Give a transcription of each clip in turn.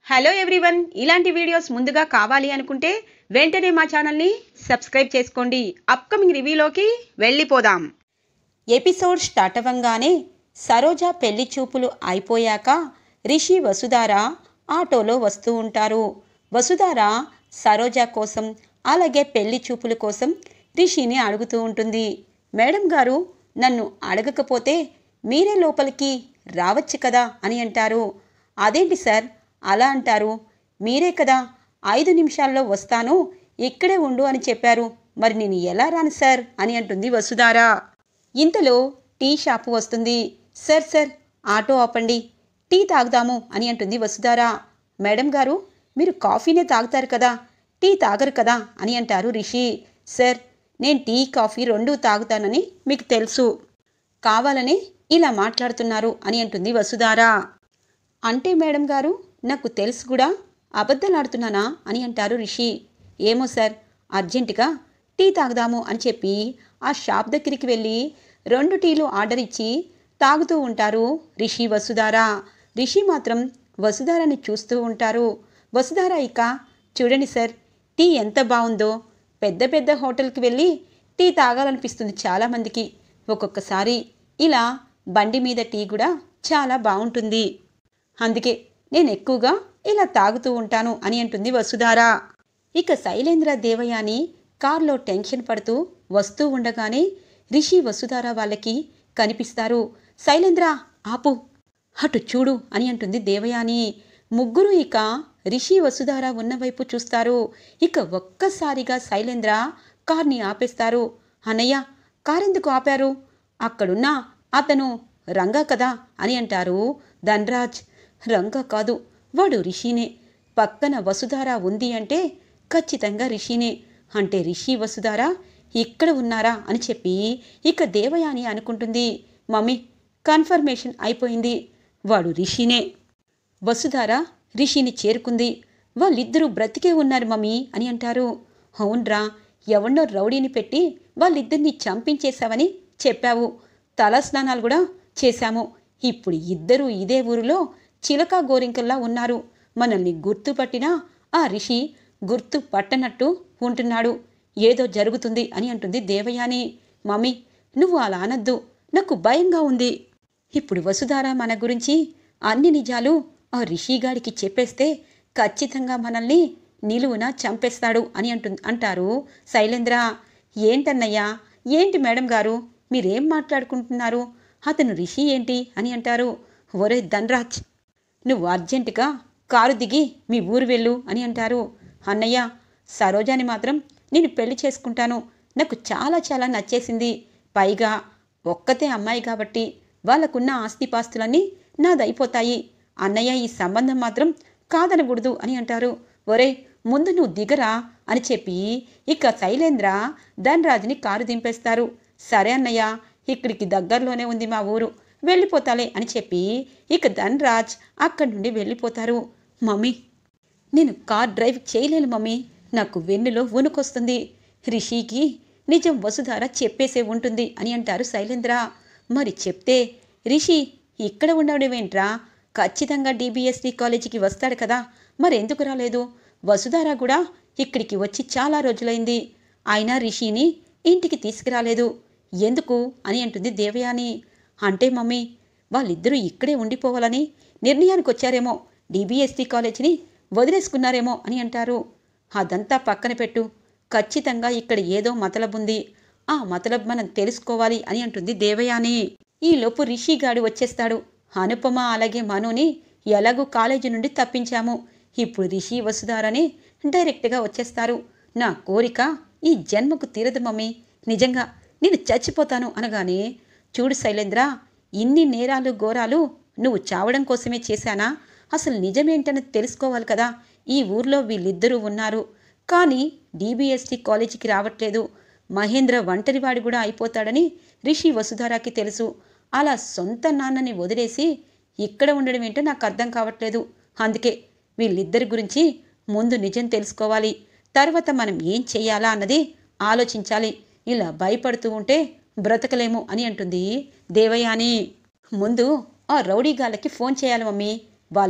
Hello everyone, ఇలాంటి videos ముందుగా కావాలి అనుకుంటే వెంటనే మా ఛానల్ని సబ్స్క్రైబ్ చేసుకోండి. అప్కమింగ్ రివ్యూలోకి వెళ్ళిపోదాం. ఎపిసోడ్ స్టార్ట్ అవ్వంగానే సరోజ పెళ్లి చూపులు అయిపోయాక రిషి వసుధార ఆటోలో వస్తూ ఉంటారు. వసుధార సరోజ కోసం అలాగే పెళ్లి చూపుల కోసం రిషిని అడుగుతూ ఉంటుంది. మేడం గారు, నన్ను అడగకపోతే మీరే లోపలికి రావచ్చు కదా అని అంటారు. అదేంటి సార్ అలా అంటారు? మీరే కదా 5 నిమిషాల్లో వస్తాను, ఇక్కడే ఉండు అని చెప్పారు. మరి నేను ఎలా రాను సార్ అని అంటుంది వసుధార. ఇంతలో టీ షాపు వస్తుంది. సార్ సార్ ఆటో ఆపండి, టీ తాగుదాము అని అంటుంది వసుధార. మేడం గారు, మీరు కాఫీనే తాగుతారు కదా, టీ తాగరు కదా అని అంటారు రిషి. సార్, నేను టీ కాఫీ రెండూ తాగుతానని మీకు తెలుసు, కావాలని ఇలా మాట్లాడుతున్నారు అని అంటుంది వసుధార. అంటే మేడం గారు, నాకు తెలుసు కూడా అబద్ధాలాడుతున్నానా అని అంటారు రిషి. ఏమో సార్, అర్జెంటుగా టీ తాగుదాము అని చెప్పి ఆ షాప్ దగ్గరికి వెళ్ళి 2 టీలు ఆర్డర్ ఇచ్చి తాగుతూ ఉంటారు రిషి వసుధార. రిషి మాత్రం వసుధారని చూస్తూ ఉంటారు. వసుధార ఇక చూడండి సార్, టీ ఎంత బాగుందో. పెద్ద పెద్ద హోటల్కి వెళ్ళి టీ తాగాలనిపిస్తుంది చాలామందికి. ఒక్కొక్కసారి ఇలా బండి మీద టీ కూడా చాలా బాగుంటుంది. అందుకే నేను ఎక్కువగా ఇలా తాగుతూ ఉంటాను అని అంటుంది వసుధార. ఇక శైలేంద్ర దేవయాని కార్లో టెన్షన్ పడుతూ వస్తూ ఉండగానే రిషి వసుధార వాళ్ళకి కనిపిస్తారు. శైలేంద్ర ఆపు, అటు చూడు అని అంటుంది దేవయాని. ముగ్గురు ఇక రిషి వసుధార ఉన్న వైపు చూస్తారు. ఇక ఒక్కసారిగా శైలేంద్ర కార్ని ఆపేస్తారు. అన్నయ్య, కారెందుకు ఆపారు? అక్కడున్న అతను రంగా కదా అని అంటారు ధన్రాజ్. రంగా కాదు, వాడు రిషినే. పక్కన వసుధార ఉంది అంటే ఖచ్చితంగా రిషినే. అంటే రిషి వసుధార ఇక్కడ ఉన్నారా అని చెప్పి ఇక దేవయాని అనుకుంటుంది. మమ్మీ, కన్ఫర్మేషన్ అయిపోయింది, వాడు రిషినే. వసుధార రిషిని చేరుకుంది. వాళ్ళిద్దరూ బ్రతికే ఉన్నారు మమ్మీ అని అంటారు. అవునరా, ఎవన్నో రౌడీని పెట్టి వాళ్ళిద్దరిని చంపించేశావని చెప్పావు. తలస్నానాలు కూడా చేశాము. ఇప్పుడు ఇద్దరూ ఇదే ఊరిలో చిలక గోరింకల్లా ఉన్నారు. మనల్ని గుర్తుపట్టినా ఆ రిషి గుర్తు పట్టనట్టు ఉంటున్నాడు. ఏదో జరుగుతుంది అని అంటుంది దేవయాని. మమ్మీ, నువ్వు అలా అనద్దు, నాకు భయంగా ఉంది. ఇప్పుడు వసుధార మన గురించి అన్ని నిజాలు ఆ రిషిగాడికి చెప్పేస్తే ఖచ్చితంగా మనల్ని నిలువున చంపేస్తాడు అని అంటారు శైలేంద్ర. ఏంటన్నయ్యా, ఏంటి మేడం గారు, మీరేం మాట్లాడుకుంటున్నారు? అతను రిషి ఏంటి అని అంటారు. ఒరే ధన్రాజ్, నువ్వు అర్జెంటుగా కారు దిగి మీ ఊరు వెళ్ళు అని అంటారు. అన్నయ్య, సరోజాని మాత్రం నేను పెళ్లి చేసుకుంటాను. నాకు చాలా చాలా నచ్చేసింది. పైగా ఒక్కతే అమ్మాయి కాబట్టి వాళ్ళకున్న ఆస్తిపాస్తులన్నీ నాదైపోతాయి. అన్నయ్య, ఈ సంబంధం మాత్రం కాదనకూడదు అని అంటారు. ఒరే, ముందు నువ్వు దిగరా అని చెప్పి ఇక శైలేంద్ర ధన్రాజ్ని కారు దింపేస్తారు. సరే అన్నయ్య, ఇక్కడికి దగ్గరలోనే ఉంది మా ఊరు, వెళ్ళిపోతాలే అని చెప్పి ఇక ధన్రాజ్ అక్కడి నుండి వెళ్ళిపోతారు. మమ్మీ, నేను కార్ డ్రైవ్ చేయలేను మమ్మీ, నాకు వెన్నులో వణుకొస్తుంది. రిషికి నిజం వసుధార చెప్పేసే ఉంటుంది అని అంటారు శైలేంద్ర. మరి చెప్తే రిషి ఇక్కడ ఉండడమేంట్రా? ఖచ్చితంగా DBST కాలేజీకి వస్తాడు కదా, మరెందుకు రాలేదు? వసుధార కూడా ఇక్కడికి వచ్చి చాలా రోజులైంది, అయినా రిషిని ఇంటికి తీసుకురాలేదు ఎందుకు అని అంటుంది దేవయాని. అంటే మమ్మీ, వాళ్ళిద్దరూ ఇక్కడే ఉండిపోవాలని నిర్ణయానికి వచ్చారేమో, DBST కాలేజీని వదిలేసుకున్నారేమో అని అంటారు. అదంతా పక్కన పెట్టు, ఖచ్చితంగా ఇక్కడ ఏదో మతలబుంది, ఆ మతలబ్ మనం తెలుసుకోవాలి అని అంటుంది దేవయాని. ఈలోపు రిషిగాడు వచ్చేస్తాడు. అనుపమ అలాగే మనుని ఎలాగూ కాలేజీ నుండి తప్పించాము, ఇప్పుడు రిషి వసుధారని డైరెక్ట్గా వచ్చేస్తారు. నా కోరిక ఈ జన్మకు తీరదు మమ్మీ, నిజంగా నేను చచ్చిపోతాను అనగానే, చూడు శైలేంద్ర, ఇన్ని నేరాలు ఘోరాలు నువ్వు చావడం కోసమే చేశానా? అసలు నిజమేంటని తెలుసుకోవాలి కదా. ఈ ఊర్లో వీళ్ళిద్దరూ ఉన్నారు, కానీ DBST కాలేజీకి రావట్లేదు. మహేంద్ర ఒంటరివాడు కూడా అయిపోతాడని రిషి వసుధారాకి తెలుసు. అలా సొంత నాన్నని వదిలేసి ఇక్కడ ఉండడం ఏంటో నాకు అర్థం కావట్లేదు. అందుకే వీళ్ళిద్దరి గురించి ముందు నిజం తెలుసుకోవాలి, తర్వాత మనం ఏం చెయ్యాలా అన్నది ఆలోచించాలి. ఇలా భయపడుతూ ఉంటే బ్రతకలేము అని అంటుంది దేవయాని. ముందు ఆ రౌడీగాళ్ళకి ఫోన్ చేయాలి మమ్మీ, వాళ్ళు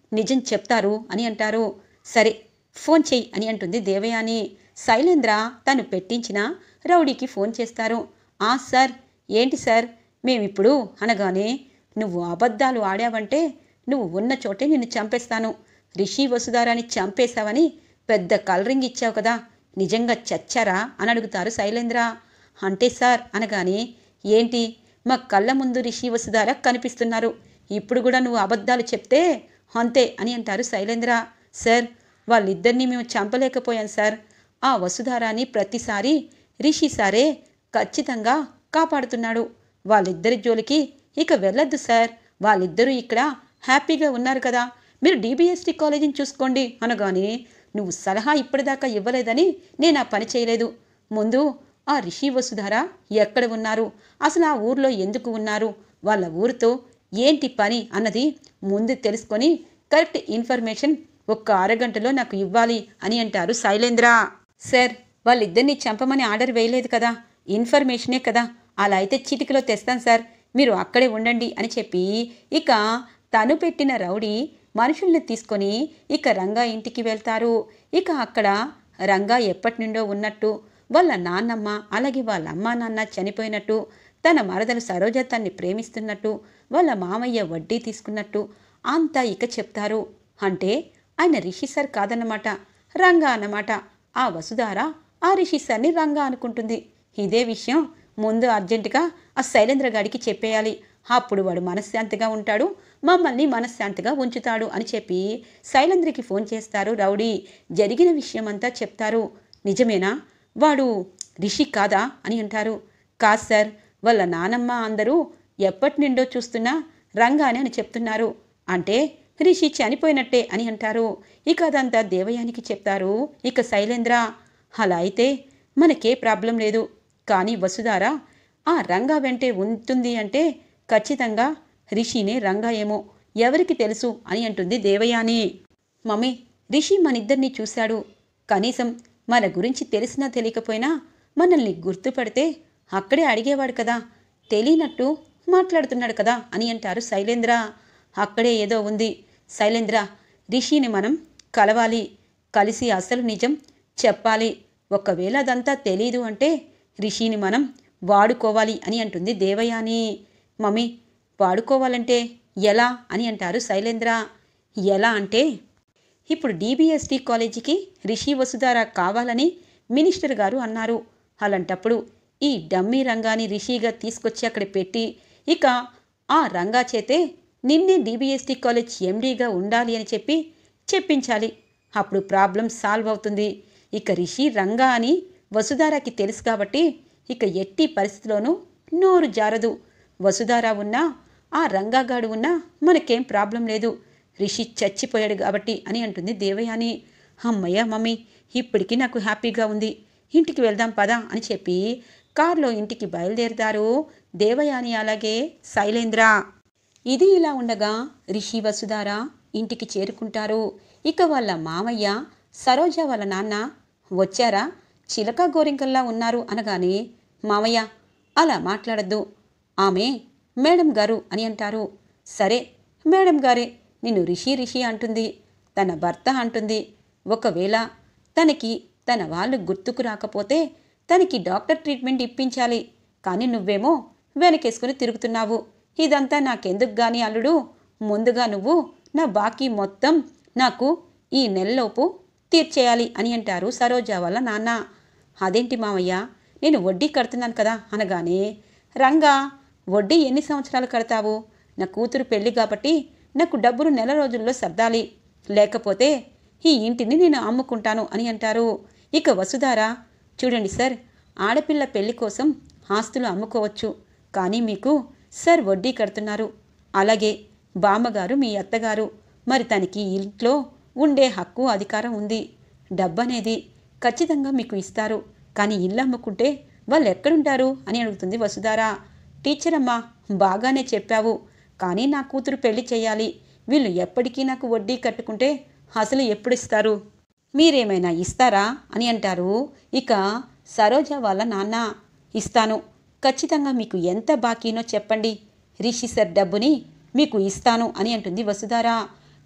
నిజం చెప్తారు అని అంటారు. సరే ఫోన్ చెయ్యి అని అంటుంది దేవయాని. శైలేంద్ర తను పెట్టించిన రౌడీకి ఫోన్ చేస్తారు. సార్ ఏంటి సార్ మేమిప్పుడు అనగానే, నువ్వు అబద్ధాలు ఆడావంటే నువ్వు ఉన్న చోటే నిన్ను చంపేస్తాను. రిషి వసుధారాని చంపేశావని పెద్ద కలరింగ్ ఇచ్చావు కదా, నిజంగా చచ్చారా అని అడుగుతారు శైలేంద్ర. అంటే సార్ అనగానే, ఏంటి మా కళ్ళ ముందు రిషి వసుధార కనిపిస్తున్నారు, ఇప్పుడు కూడా నువ్వు అబద్ధాలు చెప్తే అంతే అని అంటారు శైలేంద్ర. సార్ వాళ్ళిద్దరినీ మేము చంపలేకపోయాం సార్. ఆ వసుధారాని ప్రతిసారి రిషి సారే ఖచ్చితంగా కాపాడుతున్నాడు. వాళ్ళిద్దరి జోలికి ఇక వెళ్ళొద్దు సార్. వాళ్ళిద్దరూ ఇక్కడ హ్యాపీగా ఉన్నారు కదా, మీరు DBST కాలేజీని చూసుకోండి అనగానే, నువ్వు సలహా ఇప్పటిదాకా ఇవ్వలేదని నేను ఆ పని చేయలేదు. ముందు ఆ రిషి వసుధార ఎక్కడ ఉన్నారు, అసలు ఆ ఊర్లో ఎందుకు ఉన్నారు, వాళ్ళ ఊరితో ఏంటి పని అన్నది ముందు తెలుసుకొని కరెక్ట్ ఇన్ఫర్మేషన్ ఒక్క అరగంటలో నాకు ఇవ్వాలి అని అంటారు శైలేంద్ర. సార్ వాళ్ళిద్దరినీ చంపమని ఆర్డర్ వేయలేదు కదా, ఇన్ఫర్మేషనే కదా, అలా అయితే చిటికలో తెస్తాను సార్, మీరు అక్కడే ఉండండి అని చెప్పి ఇక తను పెట్టిన రౌడీ మనుషుల్ని తీసుకొని ఇక రంగా ఇంటికి వెళ్తారు. ఇక అక్కడ రంగా ఎప్పటి నుండో ఉన్నట్టు, వాళ్ళ నాన్నమ్మ అలాగే వాళ్ళ అమ్మా నాన్న చనిపోయినట్టు, తన మరదలు సరోజ తన్ని ప్రేమిస్తున్నట్టు, వాళ్ళ మామయ్య వడ్డీ తీసుకున్నట్టు అంతా ఇక చెప్తారు. అంటే ఆయన రిషి సార్ కాదన్నమాట, రంగా అన్నమాట. ఆ వసుధార ఆ రిషి సార్ని రంగా అనుకుంటుంది. ఇదే విషయం ముందు అర్జెంటుగా ఆ శైలేంద్ర గాడికి చెప్పేయాలి, అప్పుడు వాడు మనశ్శాంతిగా ఉంటాడు, మమ్మల్ని మనశ్శాంతిగా ఉంచుతాడు అని చెప్పి శైలేంద్రకి ఫోన్ చేస్తారు రౌడీ. జరిగిన విషయమంతా చెప్తారు. నిజమేనా, వాడు రిషి కాదా అని అంటారు. కాదు సార్, వాళ్ళ నానమ్మ అందరూ ఎప్పటి నుండో చూస్తున్నా రంగానే అని చెప్తున్నారు, అంటే రిషి చనిపోయినట్టే అని అంటారు. ఇక అదంతా దేవయానికి చెప్తారు ఇక శైలేంద్ర. అలా అయితే మనకే ప్రాబ్లం లేదు, కానీ వసుధార ఆ రంగా వెంటే ఉంటుంది అంటే ఖచ్చితంగా రిషినే రంగా ఏమో, ఎవరికి తెలుసు అని అంటుంది దేవయాని. మమ్మీ, రిషి మనిద్దరినీ చూశాడు, కనీసం మన గురించి తెలిసినా తెలియకపోయినా మనల్ని గుర్తుపడితే అక్కడే అడిగేవాడు కదా, తెలియనట్టు మాట్లాడుతున్నాడు కదా అని అంటారు శైలేంద్ర. అక్కడే ఏదో ఉంది శైలేంద్ర, రిషిని మనం కలవాలి, కలిసి అసలు నిజం చెప్పాలి, ఒకవేళ అదంతా తెలీదు అంటే రిషిని మనం వాడుకోవాలి అని అంటుంది దేవయాని. మమ్మీ, వాడుకోవాలంటే ఎలా అని అంటారు శైలేంద్ర. ఎలా అంటే, ఇప్పుడు DBST కాలేజీకి రిషి వసుధార కావాలని మినిస్టర్ గారు అన్నారు. అలాంటప్పుడు ఈ డమ్మీ రంగాని రిషిగా తీసుకొచ్చి అక్కడ పెట్టి ఇక ఆ రంగా చేతే నిన్నే DBST కాలేజ్ MDగా ఉండాలి అని చెప్పి చెప్పించాలి, అప్పుడు ప్రాబ్లం సాల్వ్ అవుతుంది. ఇక రిషి రంగా అని వసుధారకి తెలుసు కాబట్టి ఇక ఎట్టి పరిస్థితిలోనూ నోరు జారదు. వసుధార ఉన్నా ఆ రంగాగాడు ఉన్నా మనకేం ప్రాబ్లం లేదు, రిషి చచ్చిపోయాడు కాబట్టి అని అంటుంది దేవయాని. అమ్మయ్య మమ్మీ, ఇప్పటికీ నాకు హ్యాపీగా ఉంది, ఇంటికి వెళ్దాం పదా అని చెప్పి కారులో ఇంటికి బయలుదేరుతారు దేవయాని అలాగే శైలేంద్ర. ఇది ఇలా ఉండగా రిషి వసుధార ఇంటికి చేరుకుంటారు. ఇక వాళ్ళ మామయ్య సరోజ వాళ్ళ నాన్న వచ్చారా, చిలక గోరింకల్లా ఉన్నారు అనగానే, మామయ్య అలా మాట్లాడద్దు, ఆమె మేడం గారు అని అంటారు. సరే మేడం గారే, నిన్ను రిషి రిషి అంటుంది, తన భర్త అంటుంది, ఒకవేళ తనకి తన వాళ్ళు గుర్తుకు రాకపోతే తనకి డాక్టర్ ట్రీట్మెంట్ ఇప్పించాలి, కానీ నువ్వేమో వెనకేసుకుని తిరుగుతున్నావు, ఇదంతా నాకెందుకు గాని అల్లుడు, ముందుగా నువ్వు నా బాకీ మొత్తం నాకు ఈ నెలలోపు తీర్చేయాలి అని అంటారు సరోజ వాళ్ళ నాన్న. అదేంటి మామయ్య, నేను వడ్డీ కడుతున్నాను కదా అనగానే, రంగా వడ్డీ ఎన్ని సంవత్సరాలు కడతావు, నా కూతురు పెళ్ళి కాబట్టి నాకు డబ్బులు నెల రోజుల్లో సర్దాలి, లేకపోతే ఈ ఇంటిని నేను అమ్ముకుంటాను అని అంటారు. ఇక వసుధార, చూడండి సార్, ఆడపిల్ల పెళ్లి కోసం ఆస్తులు అమ్ముకోవచ్చు, కానీ మీకు సార్ వడ్డీ కడుతున్నారు, అలాగే బామ్మగారు మీ అత్తగారు, మరి తనకి ఇంట్లో ఉండే హక్కు అధికారం ఉంది, డబ్బనేది ఖచ్చితంగా మీకు ఇస్తారు, కానీ ఇల్లు అమ్ముకుంటే వాళ్ళు ఎక్కడుంటారు అని అడుగుతుంది వసుధార. టీచర్ అమ్మా, బాగానే చెప్పావు, కానీ నా కూతురు పెళ్లి చేయాలి, వీళ్ళు ఎప్పటికీ నాకు వడ్డీ కట్టుకుంటే అసలు ఎప్పుడు ఇస్తారు, మీరేమైనా ఇస్తారా అని అంటారు ఇక సరోజ వాళ్ళ నాన్న. ఇస్తాను, ఖచ్చితంగా మీకు ఎంత బాకీనో చెప్పండి, రిషి సార్ డబ్బుని మీకు ఇస్తాను అని అంటుంది వసుధార.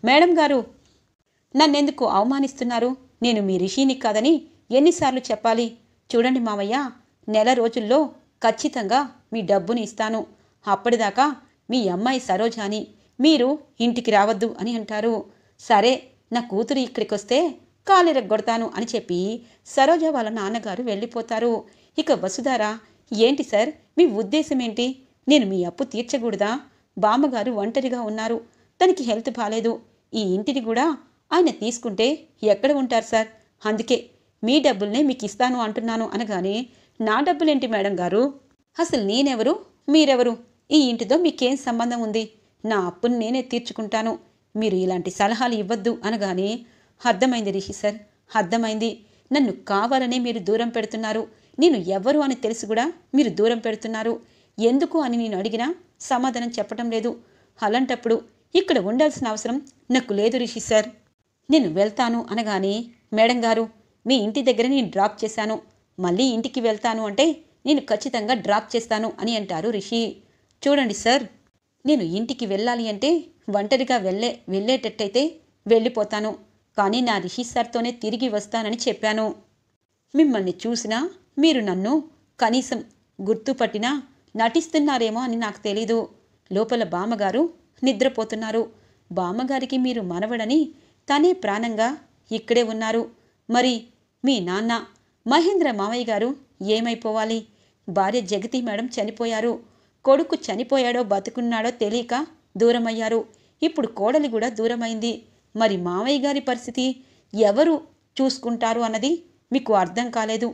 మేడం గారు, నన్నెందుకు అవమానిస్తున్నారు? నేను మీ రిషిని కాదని ఎన్నిసార్లు చెప్పాలి? చూడండి మావయ్య, నెల రోజుల్లో ఖచ్చితంగా మీ డబ్బుని ఇస్తాను. అప్పటిదాకా మీ అమ్మాయి సరోజాని మీరు ఇంటికి రావద్దు అని అంటారు. సరే, నా కూతురు ఇక్కడికొస్తే కాలిరగ్గొడతాను అని చెప్పి సరోజ వాళ్ళ నాన్నగారు వెళ్ళిపోతారు. ఇక వసుధార, ఏంటి సార్ మీ ఉద్దేశం ఏంటి? నేను మీ అప్పు తీర్చకూడదా? బామ్మగారు ఒంటరిగా ఉన్నారు, తనకి హెల్త్ బాలేదు. ఈ ఇంటిని కూడా ఆయన తీసుకుంటే ఎక్కడ ఉంటారు సార్? అందుకే మీ డబ్బుల్నే మీకు ఇస్తాను అంటున్నాను అనగానే, నా డబ్బులేంటి మేడం గారు? అసలు నేనెవరు, మీరెవరు? ఈ ఇంటితో మీకేం సంబంధం ఉంది? నా అప్పుని నేనే తీర్చుకుంటాను, మీరు ఇలాంటి సలహాలు ఇవ్వద్దు అనగానే, అర్థమైంది రిషి సార్, అర్థమైంది. నన్ను కావాలనే మీరు దూరం పెడుతున్నారు. నేను ఎవరు అని తెలిసి కూడా మీరు దూరం పెడుతున్నారు. ఎందుకు అని నేను అడిగినా సమాధానం చెప్పటం లేదు. అలాంటప్పుడు ఇక్కడ ఉండాల్సిన అవసరం నాకు లేదు రిషి సార్. నేను వెళ్తాను అనగానే, మేడం గారు, మీ ఇంటి దగ్గర నేను డ్రాప్ చేశాను, మళ్ళీ ఇంటికి వెళ్తాను అంటే నేను ఖచ్చితంగా డ్రాప్ చేస్తాను అని అంటారు రిషి. చూడండి సార్, నేను ఇంటికి వెళ్ళాలి అంటే ఒంటరిగా వెళ్ళేటట్టయితే వెళ్ళిపోతాను, కానీ నా రిషి సార్తోనే తిరిగి వస్తానని చెప్పాను. మిమ్మల్ని చూసినా మీరు నన్ను కనీసం గుర్తుపట్టినా నటిస్తున్నారేమో అని నాకు తెలీదు. లోపల బామ్మగారు నిద్రపోతున్నారు. బామ్మగారికి మీరు మనవడని తనే ప్రాణంగా ఇక్కడే ఉన్నారు. మరి మీ నాన్న మహేంద్ర మావయ్య గారు ఏమైపోవాలి? భార్య జగతి మేడం చనిపోయారు. కొడుకు చనిపోయాడో బతుకున్నాడో తెలియక దూరమయ్యారు. ఇప్పుడు కోడలి కూడా దూరమైంది. మరి మావయ్య గారి పరిస్థితి ఎవరు చూసుకుంటారు అన్నది మీకు అర్థం కాలేదు.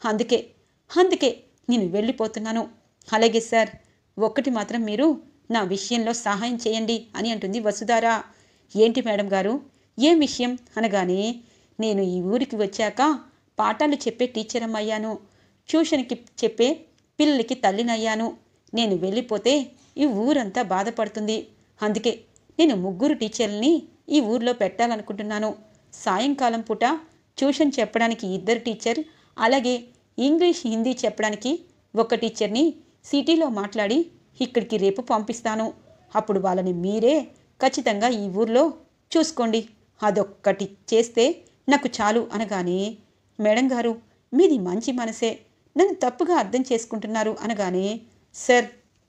అందుకే నేను వెళ్ళిపోతున్నాను. అలాగే సార్, ఒక్కటి మాత్రం మీరు నా విషయంలో సహాయం చేయండి అని అంటుంది వసుధార. ఏంటి మేడం గారు, ఏం విషయం అనగానే, నేను ఈ ఊరికి వచ్చాక పాఠాలు చెప్పే టీచర్ అయ్యాను, ట్యూషన్కి చెప్పే పిల్లలకి తల్లినయ్యాను. నేను వెళ్ళిపోతే ఈ ఊరంతా బాధపడుతుంది. అందుకే నేను 3 టీచర్లని ఈ ఊర్లో పెట్టాలనుకుంటున్నాను. సాయంకాలం పూట ట్యూషన్ చెప్పడానికి 2 టీచర్, అలాగే ఇంగ్లీష్ హిందీ చెప్పడానికి 1 టీచర్ని సిటీలో మాట్లాడి ఇక్కడికి రేపు పంపిస్తాను. అప్పుడు వాళ్ళని మీరే ఖచ్చితంగా ఈ ఊర్లో చూసుకోండి. అదొక్కటి చేస్తే నాకు చాలు అనగానే, మేడం గారు, మీది మంచి మనసే, నన్ను తప్పుగా అర్థం చేసుకుంటున్నారు అనగానే, సార్,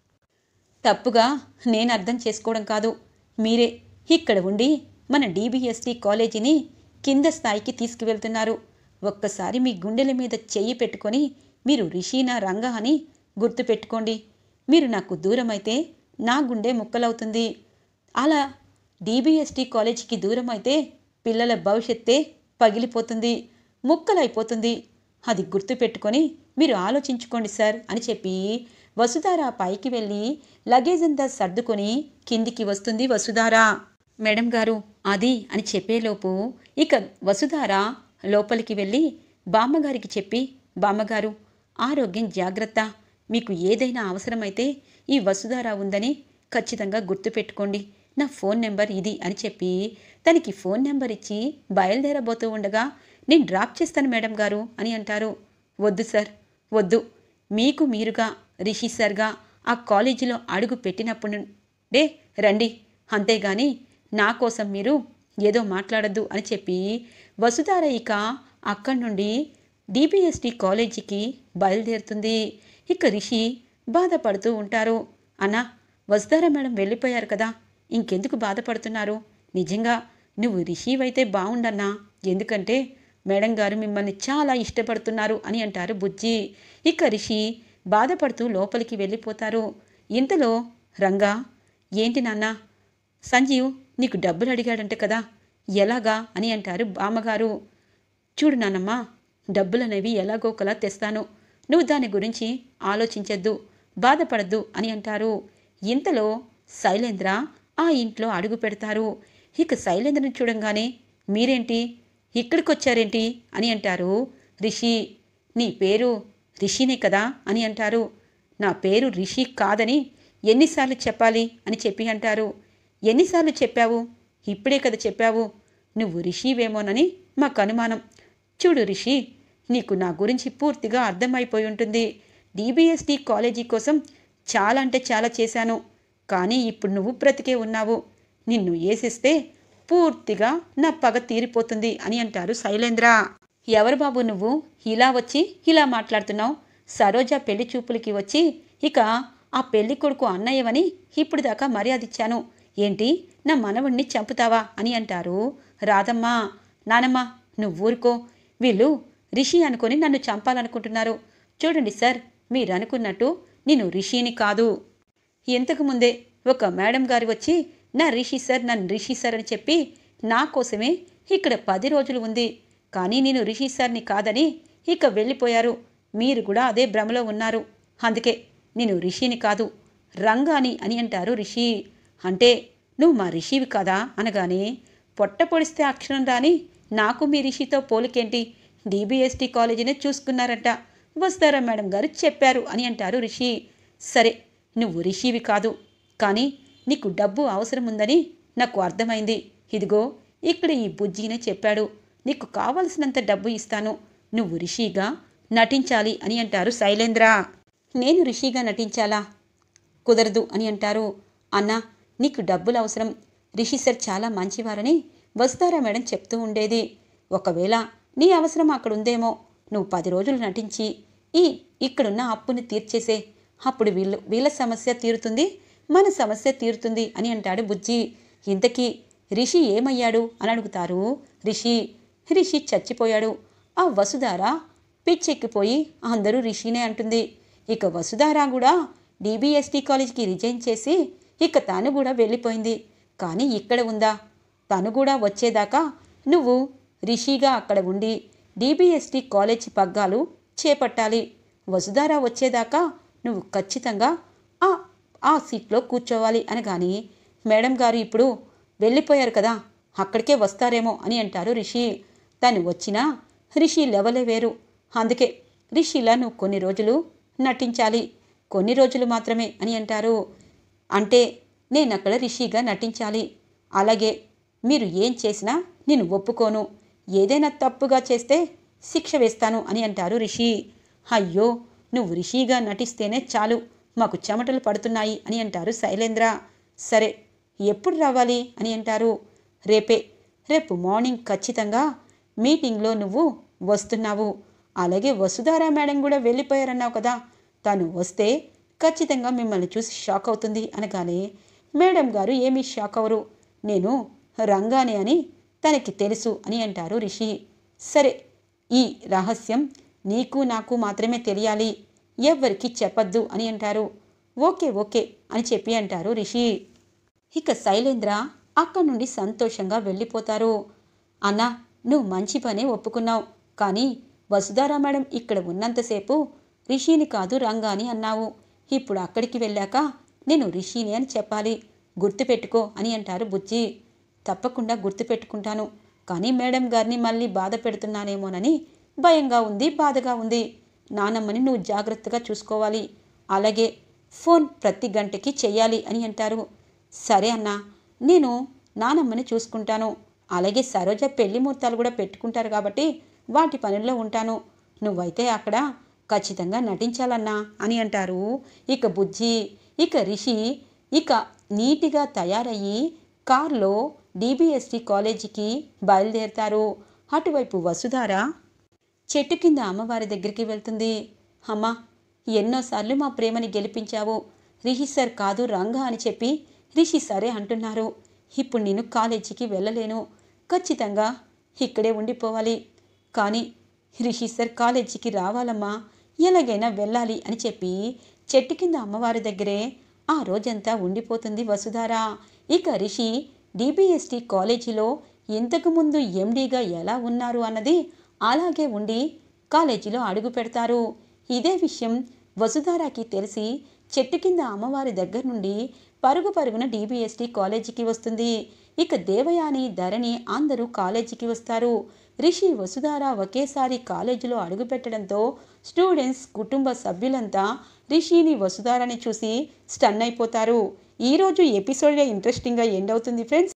తప్పుగా నేను అర్థం చేసుకోవడం కాదు, మీరే ఇక్కడ ఉండి మన DBST కాలేజీని కింద స్థాయికి తీసుకువెళ్తున్నారు. ఒక్కసారి మీ గుండెల మీద చెయ్యి పెట్టుకొని మీరు రిషీనా రంగా అని గుర్తుపెట్టుకోండి. మీరు నాకు దూరమైతే నా గుండె ముక్కలవుతుంది. అలా DBST కాలేజీకి దూరమైతే పిల్లల భవిష్యత్తే పగిలిపోతుంది, ముక్కలైపోతుంది. అది గుర్తుపెట్టుకొని మీరు ఆలోచించుకోండి సార్ అని చెప్పి వసుధార పైకి వెళ్ళి లగేజ్ అంతా సర్దుకొని కిందికి వస్తుంది వసుధార. మేడం గారు అది అని చెప్పేలోపు ఇక వసుధార లోపలికి వెళ్ళి బామ్మగారికి చెప్పి, బామ్మగారు, ఆరోగ్యం జాగ్రత్త, మీకు ఏదైనా అవసరమైతే ఈ వసుధార ఉందని ఖచ్చితంగా గుర్తుపెట్టుకోండి, నా ఫోన్ నెంబర్ ఇది అని చెప్పి తనకి ఫోన్ నెంబర్ ఇచ్చి బయలుదేరబోతూ ఉండగా, నేను డ్రాప్ చేస్తాను మేడం గారు అని అంటారు. వద్దు సార్, వద్దు. మీకు మీరుగా రిషి సార్గా ఆ కాలేజీలో అడుగు పెట్టినప్పుడే రండి, అంతేగాని నా కోసం మీరు ఏదో మాట్లాడద్దు అని చెప్పి వసుధార ఇక అక్కడి నుండి DBST కాలేజీకి బయలుదేరుతుంది. ఇక రిషి బాధపడుతూ ఉంటారు. అన్నా, వసుధార మేడం వెళ్ళిపోయారు కదా, ఇంకెందుకు బాధపడుతున్నారు? నిజంగా నువ్వు రిషివైతే బాగుండన్నా, ఎందుకంటే మేడం గారు మిమ్మల్ని చాలా ఇష్టపడుతున్నారు అని అంటారు బుజ్జి. ఇక రిషి బాధపడుతూ లోపలికి వెళ్ళిపోతారు. ఇంతలో రంగా, ఏంటి నాన్న, సంజీవ్ నీకు డబ్బులు అడిగాడంటే కదా, ఎలాగా అని అంటారు బామ్మగారు. చూడు నాన్నమ్మ, డబ్బులనేవి ఎలాగోకలా తెస్తాను, నువ్వు దాని గురించి ఆలోచించద్దు, బాధపడద్దు అని అంటారు. ఇంతలో శైలేంద్ర ఆ ఇంట్లో అడుగు పెడతారు. ఇక శైలేంద్రని చూడంగానే, మీరేంటి ఇక్కడికొచ్చారేంటి అని అంటారు రిషి. నీ పేరు రిషినే కదా అని అంటారు. నా పేరు రిషి కాదని ఎన్నిసార్లు చెప్పాలి అని చెప్పి అంటారు. ఎన్నిసార్లు చెప్పావు? ఇప్పుడే కదా చెప్పావు. నువ్వు రిషివేమోనని మాకు అనుమానం. చూడు రిషి, నీకు నా గురించి పూర్తిగా అర్థమైపోయి ఉంటుంది. DBST కాలేజీ కోసం చాలా అంటే చాలా చేశాను, కానీ ఇప్పుడు నువ్వు బ్రతికే ఉన్నావు. నిన్ను వేసేస్తే పూర్తిగా నా పగ తీరిపోతుంది అని అంటారు శైలేంద్ర. ఎవరు బాబు నువ్వు ఇలా వచ్చి ఇలా మాట్లాడుతున్నావు? సరోజ పెళ్లి చూపులకి వచ్చి ఇక ఆ పెళ్లి కొడుకు అన్నయ్యవని ఇప్పుడు దాకా మర్యాద ఇచ్చాను, ఏంటి నా మనవుణ్ణి చంపుతావా అని అంటారు రాధమ్మ. నానమ్మ నువ్వు ఊరుకో, వీళ్ళు రిషి అనుకొని నన్ను చంపాలనుకుంటున్నారు. చూడండి సార్, మీరు అనుకున్నట్టు నేను రిషిని కాదు. ఇంతకుముందే ఒక మేడం గారు వచ్చి నన్ను రిషి సార్ అని చెప్పి నా కోసమే ఇక్కడ 10 రోజులు ఉంది, కానీ నేను రిషి సార్ని కాదని ఇక వెళ్ళిపోయారు. మీరు కూడా అదే భ్రమలో ఉన్నారు. అందుకే నేను రిషిని కాదు, రంగాని అని అంటారు రిషి. అంటే నువ్వు మా రిషివి కదా అనగానే, పొట్ట పొడిస్తే అక్షరం రాని నాకు మీ రిషితో పోలికేంటి? DBST కాలేజీనే చూసుకున్నారంట, వస్తారా మేడం గారు చెప్పారు అని అంటారు రిషి. సరే నువ్వు రిషివి కాదు, కానీ నీకు డబ్బు అవసరం ఉందని నాకు అర్థమైంది. ఇదిగో ఇక్కడ ఈ బుజ్జినే చెప్పాడు, నీకు కావలసినంత డబ్బు ఇస్తాను, నువ్వు రిషిగా నటించాలి అని అంటారు శైలేంద్ర. నేను రిషిగా నటించాలా? కుదరదు అని అంటారు. అన్నా నీకు డబ్బులు అవసరం, రిషి సార్ చాలా మంచివారని వస్తారా మేడం చెప్తూ ఉండేది. ఒకవేళ నీ అవసరం అక్కడ ఉందేమో, నువ్వు 10 రోజులు నటించి ఇక్కడున్న అప్పుని తీర్చేసే, అప్పుడు వీళ్ళ సమస్య తీరుతుంది, మన సమస్య తీరుతుంది అని అంటాడు బుజ్జి. ఇంతకీ రిషి ఏమయ్యాడు అని అడుగుతారు రిషి చచ్చిపోయాడు. ఆ వసుధార పిచ్చెక్కిపోయి అందరూ రిషినే అంటుంది. ఇక వసుధార కూడా DBST కాలేజ్కి రిజైన్ చేసి ఇక తను కూడా వెళ్ళిపోయింది. కానీ ఇక్కడ ఉందా? తను కూడా వచ్చేదాకా నువ్వు రిషిగా అక్కడ ఉండి DBST కాలేజ్ పగ్గాలు చేపట్టాలి. వసుధార వచ్చేదాకా నువ్వు ఖచ్చితంగా ఆ సీట్లో కూర్చోవాలి అనగాని, మేడం గారు ఇప్పుడు వెళ్ళిపోయారు కదా, అక్కడికే వస్తారేమో అని అంటారు రిషి. తను వచ్చినా రిషి లెవలే వేరు, అందుకే రిషిలా నువ్వు కొన్ని రోజులు నటించాలి, కొన్ని రోజులు మాత్రమే అని అంటారు. అంటే నేను అక్కడ రిషిగా నటించాలి, అలాగే మీరు ఏం చేసినా నేను ఒప్పుకోను, ఏదైనా తప్పుగా చేస్తే శిక్ష వేస్తాను అని అంటారు రిషి. అయ్యో నువ్వు రిషిగా నటిస్తేనే చాలు, మాకు చెమటలు పడుతున్నాయి అని అంటారు శైలేంద్ర. సరే ఎప్పుడు రావాలి అని అంటారు. రేపు మార్నింగ్ ఖచ్చితంగా మీటింగ్లో నువ్వు వస్తున్నావు. అలాగే వసుధారా మేడం కూడా వెళ్ళిపోయారన్నావు కదా, తను వస్తే ఖచ్చితంగా మిమ్మల్ని చూసి షాక్ అవుతుంది అనగానే, మేడం గారు ఏమీ షాక్ అవరు, నేను రంగానే అని తనకి తెలుసు అని అంటారు రిషి. సరే ఈ రహస్యం నీకు నాకు మాత్రమే తెలియాలి, ఎవ్వరికి చెప్పద్దు అని అంటారు. ఓకే అని చెప్పి అంటారు రిషి. ఇక శైలేంద్ర అక్కడి నుండి సంతోషంగా వెళ్ళిపోతారు. అన్నా నువ్వు మంచి పనే ఒప్పుకున్నావు, కానీ వసుధారా మేడం ఇక్కడ ఉన్నంతసేపు రిషిని కాదు రంగాని అన్నావు, ఇప్పుడు అక్కడికి వెళ్ళాక నేను రిషిని అని చెప్పాలి, గుర్తుపెట్టుకో అని అంటారు బుజ్జి. తప్పకుండా గుర్తుపెట్టుకుంటాను, కానీ మేడం గారిని మళ్ళీ బాధ పెడుతున్నానేమోనని భయంగా ఉంది, బాధగా ఉంది. నానమ్మని నువ్వు జాగ్రత్తగా చూసుకోవాలి, అలాగే ఫోన్ ప్రతి గంటకి చెయ్యాలి అని అంటారు. సరే అన్నా, నేను నానమ్మని చూసుకుంటాను, అలాగే సరోజ పెళ్లి ముహూర్తాలు కూడా పెట్టుకుంటారు కాబట్టి వాటి పనుల్లో ఉంటాను, నువ్వైతే అక్కడ ఖచ్చితంగా నటించాలన్నా అని అంటారు ఇక బుజ్జి. ఇక రిషి ఇక నీటిగా తయారయ్యి కారులో DBST కాలేజీకి బయలుదేరుతారు. అటువైపు వసుధార చెట్టు కింద అమ్మవారి దగ్గరికి వెళ్తుంది. అమ్మా ఎన్నోసార్లు మా ప్రేమని గెలిపించావు, రిషి సార్ కాదు రంగా అని చెప్పి రిషి సరే అంటున్నారు, ఇప్పుడు నేను కాలేజీకి వెళ్ళలేను, ఖచ్చితంగా ఇక్కడే ఉండిపోవాలి, కానీ రిషి సార్ కాలేజీకి రావాలమ్మా, ఎలాగైనా వెళ్ళాలి అని చెప్పి చెట్టు కింద అమ్మవారి దగ్గరే ఆ రోజంతా ఉండిపోతుంది వసుధార. ఇక రిషి DBST కాలేజీలో ఇంతకుముందు MDగా ఎలా ఉన్నారు అన్నది అలాగే ఉండి కాలేజీలో అడుగు పెడతారు. ఇదే విషయం వసుధారాకి తెలిసి చెట్టు కింద అమ్మవారి దగ్గర నుండి పరుగున DBST కాలేజీకి వస్తుంది. ఇక దేవయాని ధరణి అందరూ కాలేజీకి వస్తారు. రిషి వసుధార ఒకేసారి కాలేజీలో అడుగుపెట్టడంతో స్టూడెంట్స్ కుటుంబ సభ్యులంతా రిషిని వసుధారని చూసి స్టన్ అయిపోతారు. ఈరోజు ఎపిసోడ్ ఇంట్రెస్టింగ్గా ఎండ్ అవుతుంది ఫ్రెండ్స్.